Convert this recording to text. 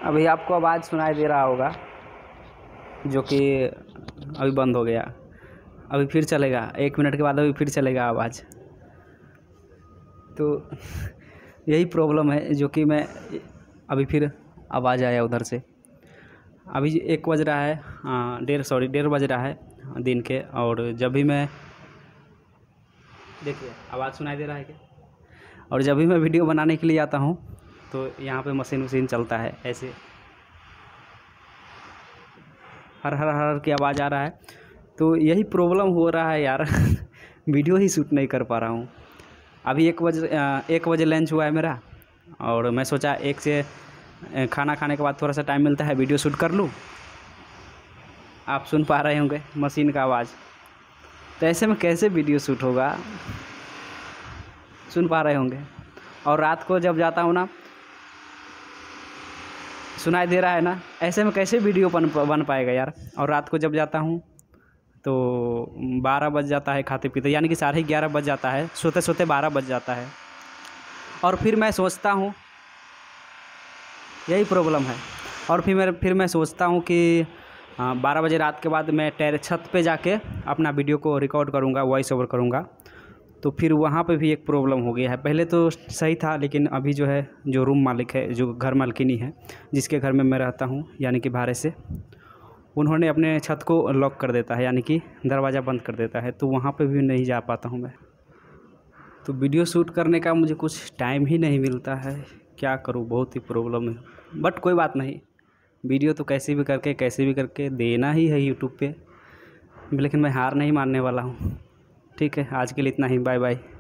अभी आपको आवाज़ सुनाई दे रहा होगा, जो कि अभी बंद हो गया। अभी फिर चलेगा, 1 मिनट के बाद अभी फिर चलेगा आवाज़। तो यही प्रॉब्लम है, जो कि मैं अभी फिर आवाज़ आया उधर से। अभी 1 बज रहा है, 1:30 बज रहा है दिन के। और जब भी मैं, देखिए आवाज़ सुनाई दे रहा है क्या? और जब भी मैं वीडियो बनाने के लिए आता हूँ तो यहाँ पे मशीन चलता है, ऐसे हर हर हर की आवाज़ आ रहा है। तो यही प्रॉब्लम हो रहा है यार। वीडियो ही शूट नहीं कर पा रहा हूँ। अभी 1 बजे लंच हुआ है मेरा, और मैं सोचा 1 से खाना खाने के बाद थोड़ा सा टाइम मिलता है, वीडियो शूट कर लूँ। आप सुन पा रहे होंगे मशीन का आवाज़। तो ऐसे में कैसे वीडियो शूट होगा, सुन पा रहे होंगे। और रात को जब जाता हूँ ना, सुनाई दे रहा है ना, ऐसे में कैसे वीडियो बन पाएगा यार। और रात को जब जाता हूँ तो 12 बज जाता है खाते पीते, यानी कि 11:30 बज जाता है, सोते सोते 12 बज जाता है। और फिर मैं सोचता हूँ, यही प्रॉब्लम है। और फिर मैं सोचता हूँ कि 12 बजे रात के बाद मैं छत पे जाके अपना वीडियो को रिकॉर्ड करूँगा, वॉइस ओवर करूँगा। तो फिर वहाँ पे भी एक प्रॉब्लम हो गया है। पहले तो सही था, लेकिन अभी जो है, जो रूम मालिक है, जो घर मालकिनी है, जिसके घर में मैं रहता हूँ, यानी कि भाड़े से, उन्होंने अपने छत को लॉक कर देता है, यानी कि दरवाज़ा बंद कर देता है। तो वहाँ पे भी नहीं जा पाता हूँ मैं। तो वीडियो शूट करने का मुझे कुछ टाइम ही नहीं मिलता है। क्या करूँ, बहुत ही प्रॉब्लम है। बट कोई बात नहीं, वीडियो तो कैसे भी करके देना ही है यूट्यूब पे। लेकिन मैं हार नहीं मानने वाला हूँ। ठीक है, आज के लिए इतना ही। Bye bye.